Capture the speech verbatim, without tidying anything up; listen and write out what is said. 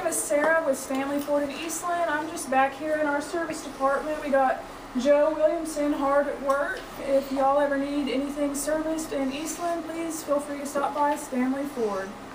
is Sarah with Stanley Ford in Eastland. I'm just back here in our service department. We got Joe Williamson hard at work. If y'all ever need anything serviced in Eastland, please feel free to stop by Stanley Ford.